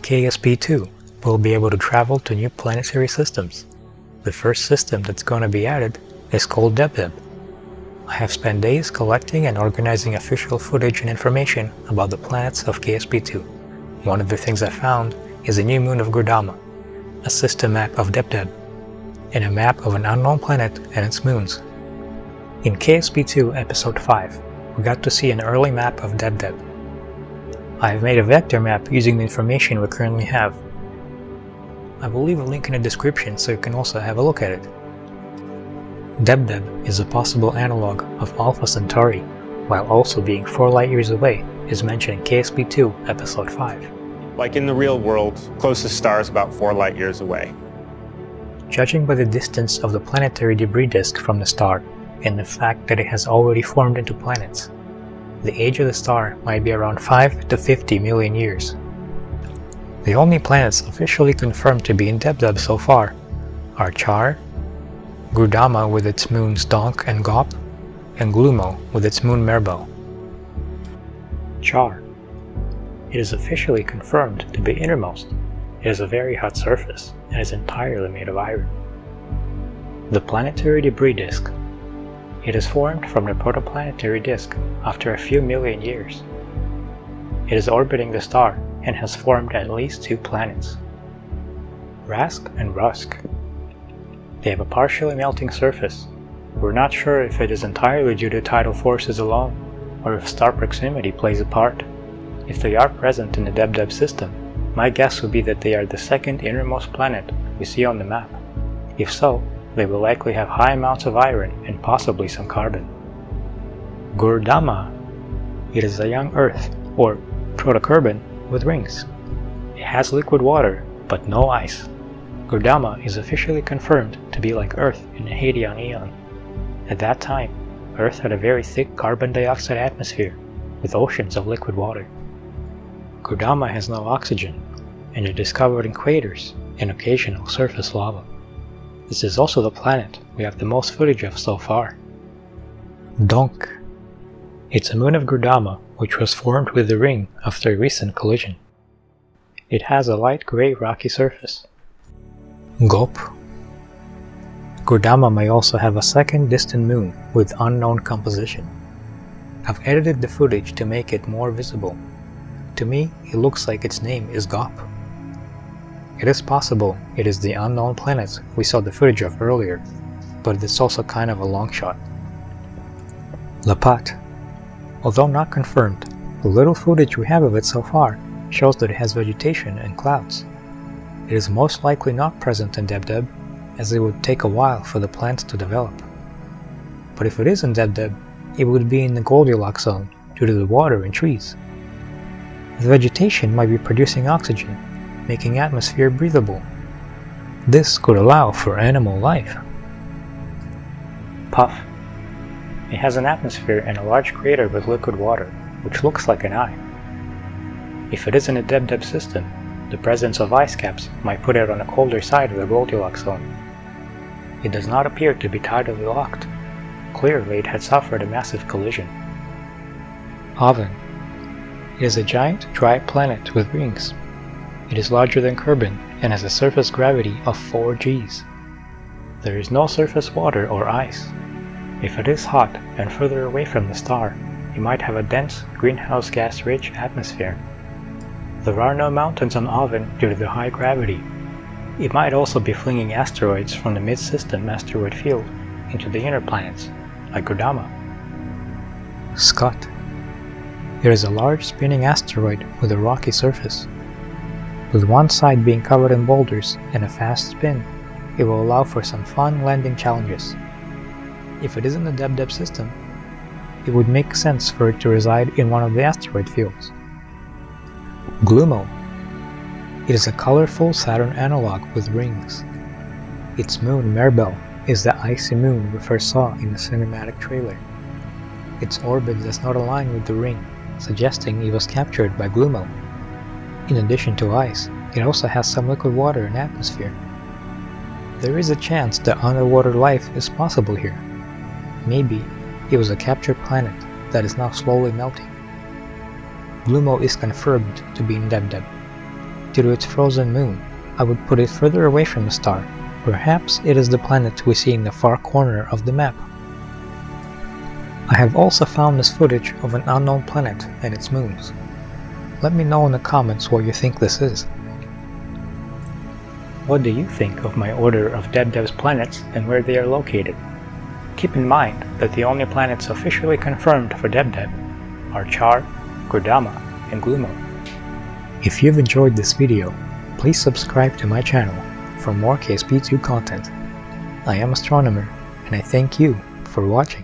KSP2, we'll be able to travel to new planetary systems. The first system that's going to be added is called Debdeb. I have spent days collecting and organizing official footage and information about the planets of KSP2. One of the things I found is a new moon of Gurdamma, a system map of Debdeb, and a map of an unknown planet and its moons. In KSP2 Episode 5, we got to see an early map of Debdeb. I have made a vector map using the information we currently have. I will leave a link in the description so you can also have a look at it. Debdeb is a possible analog of Alpha Centauri, while also being 4 light-years away, as mentioned in KSP2 Episode 5. Like in the real world, closest star is about 4 light-years away. Judging by the distance of the planetary debris disk from the star, and the fact that it has already formed into planets, the age of the star might be around 5 to 50 million years. The only planets officially confirmed to be in Debdeb so far are Charr, Gurdamma with its moons Donk and Gop, and Glumo with its moon Merbel. Charr. It is officially confirmed to be innermost. It has a very hot surface and is entirely made of iron. The planetary debris disk. It is formed from the protoplanetary disk after a few million years. It is orbiting the star and has formed at least 2 planets. Rask and Rusk. They have a partially melting surface. We're not sure if it is entirely due to tidal forces alone, or if star proximity plays a part. If they are present in the Debdeb system, my guess would be that they are the second innermost planet we see on the map. If so, they will likely have high amounts of iron and possibly some carbon. Gurdamma. It is a young Earth, or protokerbal, with rings. It has liquid water, but no ice. Gurdamma is officially confirmed to be like Earth in the Hadean Eon. At that time, Earth had a very thick carbon dioxide atmosphere, with oceans of liquid water. Gurdamma has no oxygen, and is discovered in craters and occasional surface lava. This is also the planet we have the most footage of so far. Donk. It's a moon of Gurdamma which was formed with the ring after a recent collision. It has a light grey rocky surface. Gop. Gurdamma may also have a second distant moon with unknown composition. I've edited the footage to make it more visible. To me, it looks like its name is Gop. It is possible it is the unknown planet we saw the footage of earlier, but it's also kind of a long shot. Lapat. Although not confirmed, the little footage we have of it so far shows that it has vegetation and clouds. It is most likely not present in Debdeb, as it would take a while for the plants to develop. But if it is in Debdeb, it would be in the Goldilocks zone due to the water and trees. The vegetation might be producing oxygen, making atmosphere breathable. This could allow for animal life. Puff. It has an atmosphere and a large crater with liquid water, which looks like an eye. If it is in a Debdeb system, the presence of ice caps might put it on the colder side of the Goldilocks zone. It does not appear to be tidally locked. Clearly it had suffered a massive collision. Ovin. It is a giant, dry planet with rings. It is larger than Kerbal and has a surface gravity of 4 Gs. There is no surface water or ice. If it is hot and further away from the star, it might have a dense, greenhouse gas-rich atmosphere. There are no mountains on Ovin due to the high gravity. It might also be flinging asteroids from the mid-system asteroid field into the inner planets, like Gurdamma. Skutt. There is a large spinning asteroid with a rocky surface. With one side being covered in boulders and a fast spin, it will allow for some fun landing challenges. If it is in the Debdeb system, it would make sense for it to reside in one of the asteroid fields. Glumo. It is a colorful Saturn analog with rings. Its moon Merbel is the icy moon we first saw in the cinematic trailer. Its orbit does not align with the ring, suggesting it was captured by Glumo. In addition to ice, it also has some liquid water and atmosphere. There is a chance that underwater life is possible here. Maybe it was a captured planet that is now slowly melting. Glumo is confirmed to be in Debdeb. due to its frozen moon, I would put it further away from the star. Perhaps it is the planet we see in the far corner of the map. I have also found this footage of an unknown planet and its moons. Let me know in the comments what you think this is. What do you think of my order of Debdeb's planets and where they are located? Keep in mind that the only planets officially confirmed for Debdeb are Charr, Gurdamma, and Glumo. If you've enjoyed this video, please subscribe to my channel for more KSP2 content. I am Astronomer, and I thank you for watching.